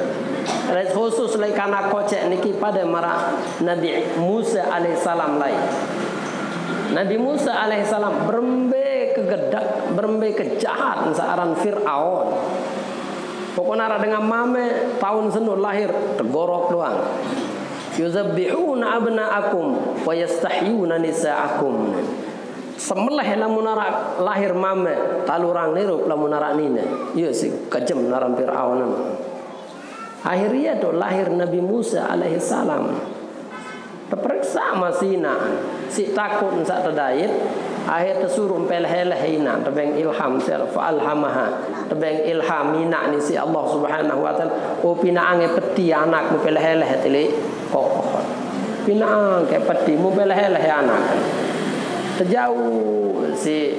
Khusus lai kana kocet niki pada marak Nabi Musa alaihissalam lai. Nabi Musa alaihissalam berembe kegedak, berembe kejahat searan Fir'aun. Pokoknya dengan mame tahun senu lahir tegorok doang. Yuzabbihuna abna'akum wa yastahyuna nisa'akum. Semelah lamun lahir mame talurang nirup lamun nina. Iya sih kejem naram Firaun. Akhirnya tu lahir Nabi Musa alaihi salam. Terperiksa masina si takut sak terdait akhir tersuruh pelhelehina tebeng ilham sel fa alhamaha tebeng ilhamina ni si Allah Subhanahu wa taala o pinaange peti anak mu pelheleh tili kokoh pinaang ke peti mu pelheleh anak terjauh si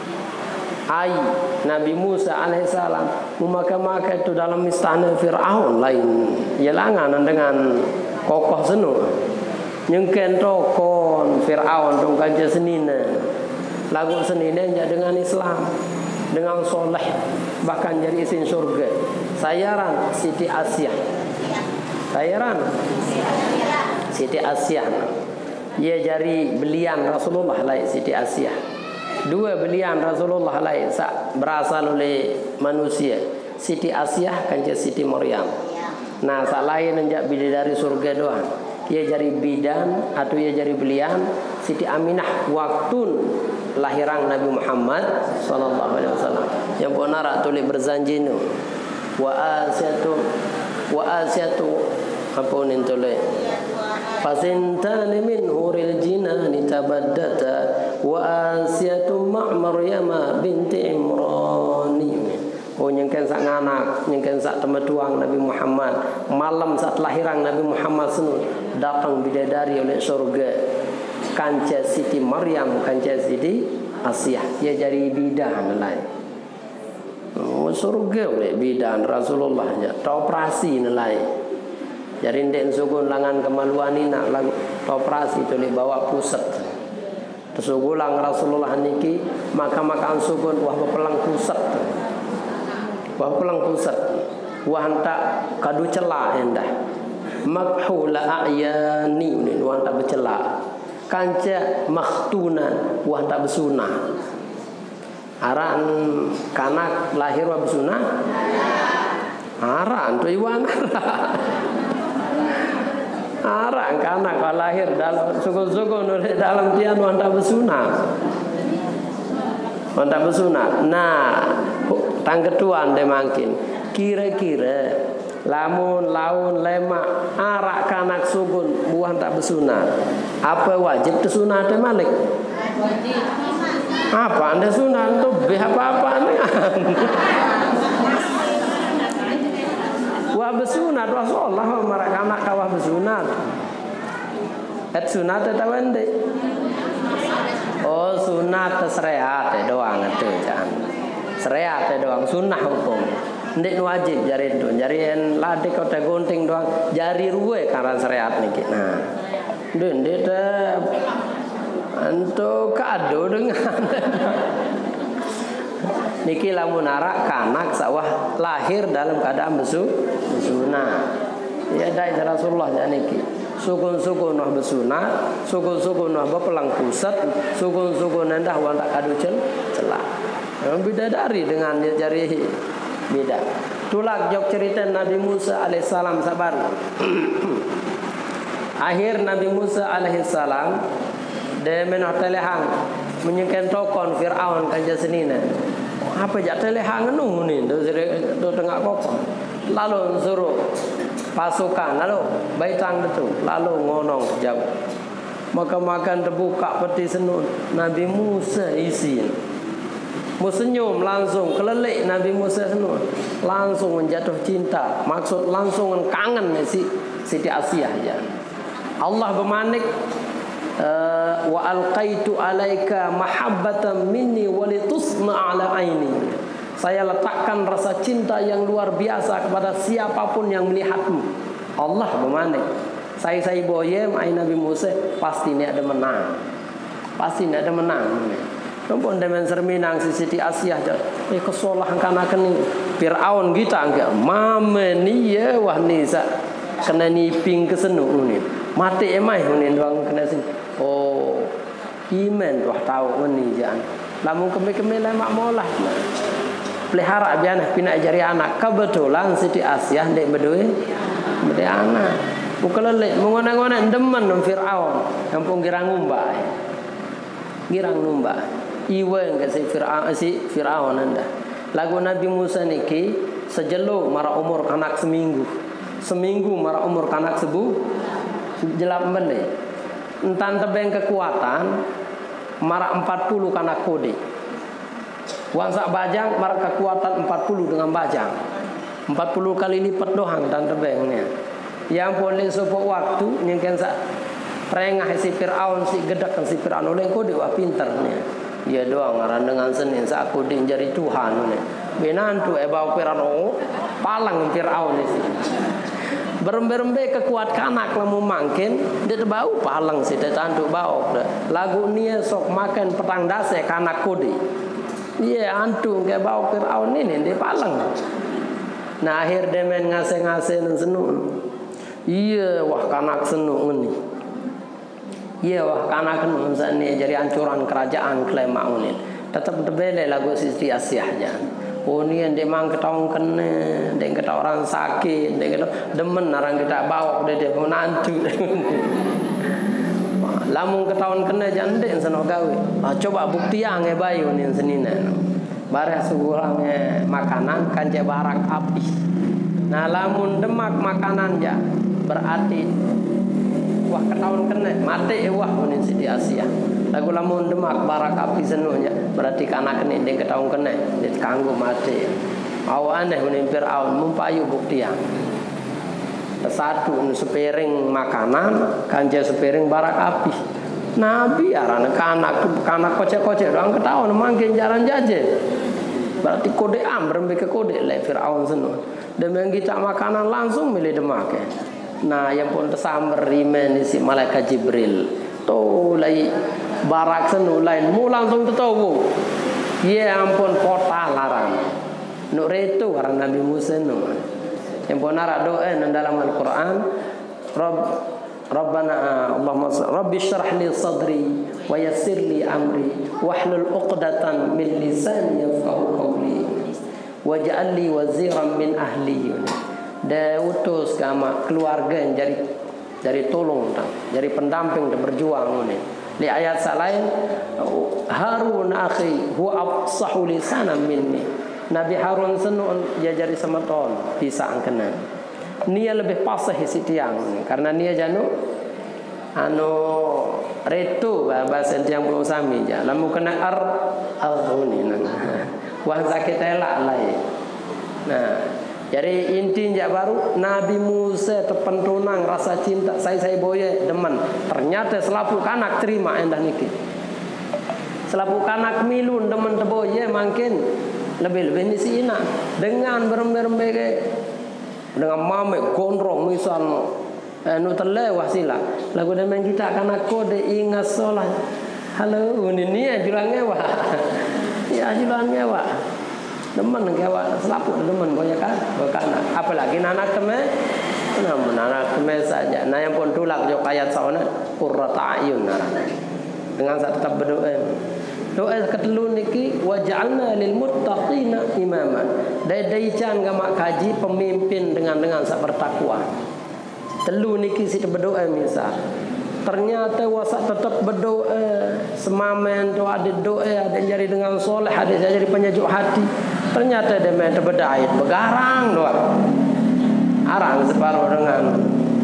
ai Nabi Musa alaihissalam memakai-makai itu dalam istana Firaun lain yelangan dengan kokoh senu nyengken tokon Firaun dong kaja senina lagu senina dengan Islam dengan soleh bahkan jadi isin surga sayaran Siti Asia sayaran Siti Asia ia jari belian Rasulullah lai Siti Asia dua belian Rasulullah lai berasal oleh manusia Siti Asia kan Siti Maryam nah sak lain menjak bidadari surga doang ia jari bidan atau ia jari belian Siti Aminah waktu lahirang Nabi Muhammad sallallahu alaihi wasallam yang bonara tulis berjanjinu wa asyatu apa nin tulis fasintani min huril jinani tabaddata wa asyatu Maryam binti Imrani. Oh nyengken sak nganak, nyengken sak temetuang Nabi Muhammad. Malam saat lahirang Nabi Muhammad senu datang bidadari oleh surga. Kanca Siti Maryam, kanca Siti Asia. Ia jadi bidan lain. Oh surga oleh bidan Rasulullah nya. Operasi nilai. Jadi ndek sugun langan kemaluanina lagu operasi tu bawa pusat. Tersugulang Rasulullah niki maka sugun wah pelang pusat. Wah pulang pusat wah hantak kadu celah endah makhula ayani ni wah hantak bercelah kanca makhtuna wah hantak bersunah aran kanak lahir wa bersunah aran tu iwan aran kanak lahir dalam sugun-sugun oleh dalam tian wah hantak bersunah mantap bersunat. Nah, tang ketuan de mangkin. Kira-kira lamun laun lemak arak kanak sugun buah tak bersunat. Apa wajib tersunat teh Malik? Wajib. Apa anda sunat tu be apa-apa ni? Wah bersunat Rasulullah marak kanak kawah bersunat. Et sunat ta wende. Oh sunat sereat doang itu jangan sereat doang sunnah hukum ndek wajib jari itu jari en lade kota gunting doang jari ruwe karena sereat niki nah ndek anto kado dengan niki lamun arak kanak sawah lahir dalam keadaan besunat. Ya dai Rasulullah ya niki. Sukun-sukun noh besunat, sukun-sukun noh bepelang pusat, sukun-sukun nendah wan tak kadu celah. Bidadari dengan jari beda. Tulak jok cerita Nabi Musa alaihissalam sabar. Akhir Nabi Musa alaihissalam dia menok telehang menyengken tokon Fir'aun kanja senina. Apa jak telehang nu ni do tengah kokon. Lalu suruh pasukan lalu baitang itu lalu ngonong jauh. Maka makan terbuka peti senun Nabi Musa isi. Senyum langsung kelelek Nabi Musa senun langsung menjatuh cinta, maksud langsung kangen si Siti Asiyah ya. Allah bermanik wa alqaitu alaika mahabbatan minni walitusna ala aini. Saya letakkan rasa cinta yang luar biasa kepada siapapun yang melihatmu. Allah bermanik. Saya boyem ai Nabi Musa pasti ni ada menang. Pasti ni ada menang. Nampun dengan serminang si Siti Asiyah je. Kesolah kan ni Fir'aun kita angkat. Mama ni ya wah ni sa kena niping ke senu ni. Mati emai ni doang kena sini. Oh, iman wah tahu ni jangan. Lamun keme-keme lemak molah. Pelihara biana pina jari anak. Kebetulan Siti Asiyah ndek bedue anak. Bukan lelek mengonak-ngonak demen Fir'aun. Kampung girang ngumba. Girang ngumba. Iwan ke si Fir'aun anda. Lagu Nabi Musa niki sejelo mara umur kanak seminggu. Seminggu mara umur kanak sebu jelap bende. Entan tebeng kekuatan mara 40 kanak kode. Wangsak bajang mara kekuatan 40 dengan bajang. 40 kali lipat doang dan tebengnya. Yang boleh sopo waktu nyengken sak rengah si Fir'aun si gedak si Fir'aun oleh kode wah pinternya. Ya doang ngaran dengan senin saat kuding jari Tuhan ni. Benantu bau Fir'aun palang Fir'aun ni. Berembe-rembe kekuat kanak lamu mangkin dia bau palang si tantu bau. Lagu ni sok makan petang dase kanak kode. Iya antu ke bau Fir'aun ni dia palang. Nah akhir demen ngase-ngase senu. Iya wah kanak senu ni. Iya wah kanak kan ni jadi ancuran kerajaan klemak ni. Tetap terbele lagu Siti Asiyah aja. Oh ni yang demang ketahuan kena, deng ketahuan orang sakit, deng ketahuan demen orang kita bawa dia menantu. Lamun ketahuan kena jangan deng seno gawe. Coba bukti yang bayu ni senina. Barang segurang makanan kan je barak api. Nah lamun demak makanan ja berarti wah ketahuan kena mati wah ni Siti Asiyah. Lagu lamun demak barak api senunya berarti kanak kena dia ketahuan kena dia kanggo mati. Awak aneh ni Fir'aun mumpayu bukti yang satu sepiring makanan kanje sepiring barak api. Nabi arana kanak kocek-kocek doang ketahuan mangkin jalan jaje. Berarti kode berembe ke kode le Fir'aun senu. Demang kita makanan langsung milih demak. Nah yang pun tersambar rimen si malaikat Jibril. To lai barak senu lain mu langsung tertahu. Ya ampun kota larang. Nuk retu orang Nabi Musa nu. Yang pun ara doa dalam Al-Quran. Rabbana Allahumma Rabbi syrah li sadri wa yassir li amri wahlul 'uqdatan min lisani yafqahu qawli waj'al li waziran min ahli. Dia utus kama keluarga yang jadi tolong jadi pendamping dan berjuang ni. Di ayat lain Harun akhi huwa afsahu lisanan minni. Nabi Harun senu dia jadi sematon bisa angkenan. Nia lebih fasih si tiang karena nia janu retu bahasa tiang belum sami ja. Lamu kena al-huni nang. Wah sakit elak lai. Nah jadi intinya baru Nabi Musa terpentunang rasa cinta saya boye demen. Ternyata selapu kanak terima endah niki. Selapu kanak milun demen teboye makin lebih-lebih ni si ina dengan berembe-rembe dengan mame gondrong misal nu terlewah sila. Lagu demen kita kanak kode ingat solat. Halo ini ajulan ngewa. Ya ajulan ngewa. Demen gawa selaput demen banyak kan. Apalagi anak temen. Anak temen saja. Nah yang pun tulak jok ayat sauna qurrata ayun. Dengan saat tetap berdoa. Doa ketelu niki waj'alna lil muttaqina imama. Dai can gamak kaji pemimpin dengan sak bertakwa. Telu niki sit berdoa misal. Ternyata wasak tetap berdoa, semamen tu ada doa, ada jari dengan soleh, ada jadi penyejuk hati. Ternyata dia main terbedait, begarang doang. Arang separuh dengan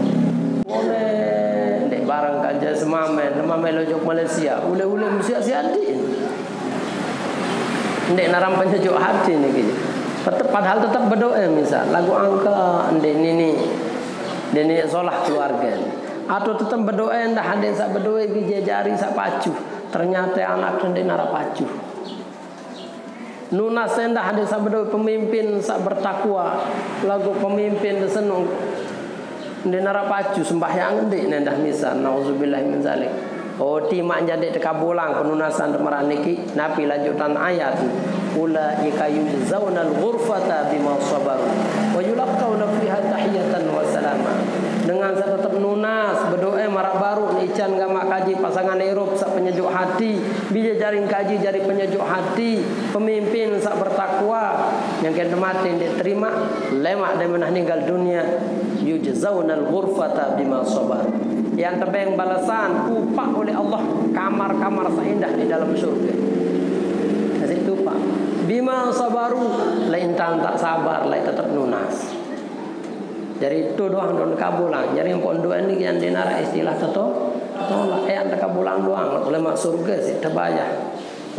boleh dek barang kaja semamen, lojok Malaysia, ule Malaysia siadin. Ndek naram penyejuk hati ni gitu. Padahal tetap berdoa misal lagu angka ndek ini solah keluarga. Atau tetap berdoa ndak ada sak berdoa dijajari sak pacu. Ternyata anak ndek nara pacu. Nuna sendah ada sak berdoa pemimpin sak bertakwa. Lagu pemimpin senung ndek nara pacu sembahyang ndek nendah misal nauzubillah min zalik. Oh timak jadi tekabulang penunasan meraniki nabi lanjutan ayat ulaika yujzaunal ghurfata bima sabaru wa yulaqauna fiha tahiyatan wa salama. Dengan saya tetap nunas berdoa marak baru ican gamak kaji pasangan Eropa sak penyejuk hati bija jaring kaji jari penyejuk hati pemimpin sak bertakwa yang kena mati diterima lemak dan menah ninggal dunia yujzaunal ghurfata bima sabaru. Yang tebeng balasan upah oleh Allah kamar-kamar seindah di dalam surga. Kasih upah. Bima sabaru lain tak sabar lain tetap nunas. Jadi itu doang don kabulang. Jadi yang pondok ini yang dinara istilah tetap tolak. Yang kabulang doang oleh mak surga sih terbayar.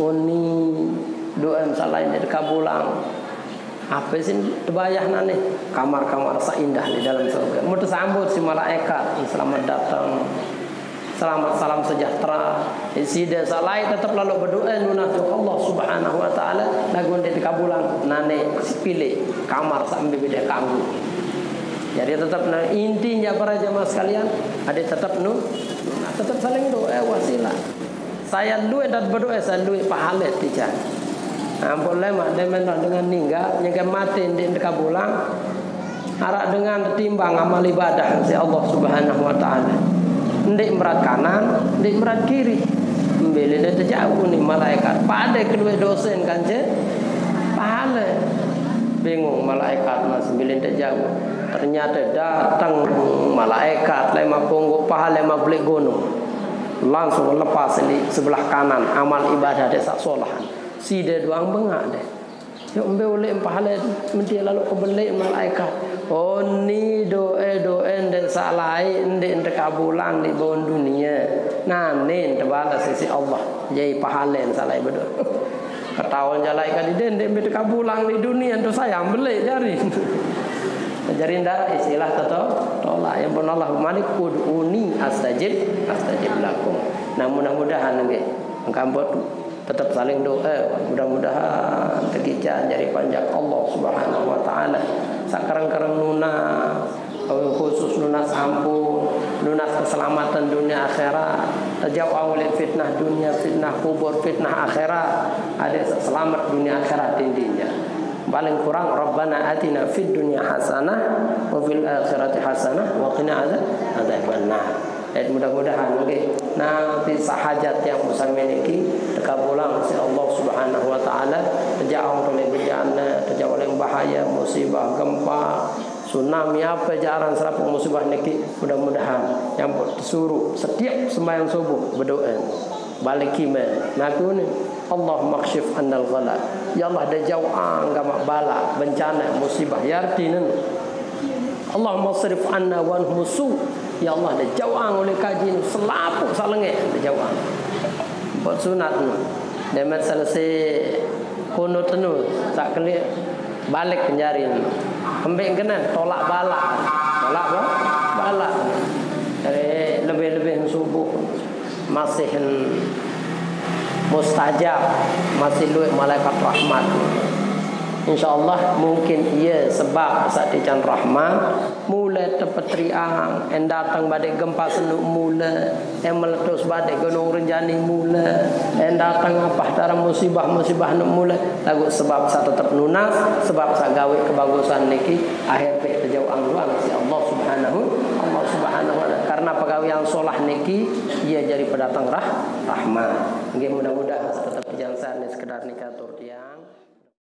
Oni doa selain dari kabulang. Apa sih terbayar nane kamar-kamar seindah di dalam surga. Mutu sambut si malaikat selamat datang. Selamat salam sejahtera. Isi desa lain tetap lalu berdoa nunatuh Allah Subhanahu wa taala lagu di kabulang nane pilih kamar sambil beda kamu. Jadi tetap intinya para jemaah sekalian ada tetap tetap saling doa wasilah. Saya luwe dan berdoa saya luwe pahala tidak. Ampun lemak dengan ninggal yang mati di kabulang harap dengan timbang amal ibadah si Allah Subhanahu wa taala. Ndik merat kanan, ndik merat kiri. Mbele dah jauh ni malaikat. Pada kedua dosen kan je pahala. Bingung malaikat masih bilin jauh. Ternyata datang malaikat lema punggung pahala lema beli gunung. Langsung lepas di sebelah kanan amal ibadah desa solahan. Si dia doang bengak deh. Yo embe oleh pahala menti lalu kebeli malaikat. Oh ni doa ndek salai ndek kabulang di bawah dunia. Nah nen tebalas sisi Allah. Jadi pahala salai berdoa. Ketahuan jalai kan di ndek kabulang di dunia tu sayang beli jari. Jari ndak istilah tolak yang pun Allah malik ud'uni astajib lakum. Nah mudah-mudahan nggih engkau tetap saling doa mudah-mudahan terkicau jari panjang Allah Subhanahu wa taala sakarang-karang lunas khusus lunas ampun lunas keselamatan dunia akhirat terjauh oleh fitnah dunia fitnah kubur fitnah akhirat ada selamat dunia akhirat intinya paling kurang Rabbana atina fid dunya hasanah wa fil akhirati hasanah wa qina adzabannar. Mudah-mudahan okay. Nanti sahajat yang besar memiliki terkabulang si Allah Subhanahu wa taala terjauh oleh bencana, terjauh oleh bahaya, musibah, gempa, tsunami apa jarang serapung musibah niki mudah-mudahan yang disuruh setiap sembahyang subuh berdoa balik iman naku ni Allah makshif annal ghala ya Allah dah jauh anggamak bala bencana musibah ya artinan Allahumma sirif anna wa anhusu ya Allah dah jauh oleh kaji selapuk salenge dah jauh buat sunat tu demat selesai kunut tu tak kena balik penjari ni ambil kena tolak bala dari lebih-lebih subuh masih mustajab masih luar malaikat rahmat insyaallah mungkin ia sebab saat dijan rahmat mulai mulai tepetriang, en datang badai gempa senuk mula, en meletus badai gunung Rinjani mula, en datang apa dalam musibah-musibah nuk mula. Lagu sebab saya tetap nunas, sebab saya gawe kebagusan niki akhir peh terjauh angluang si Allah Subhanahu wa taala. Karena pegawai yang solah niki ia jadi pendatang rahmat. Nggih mudah-mudahan tetap jangan sekedar nikah tur tiang.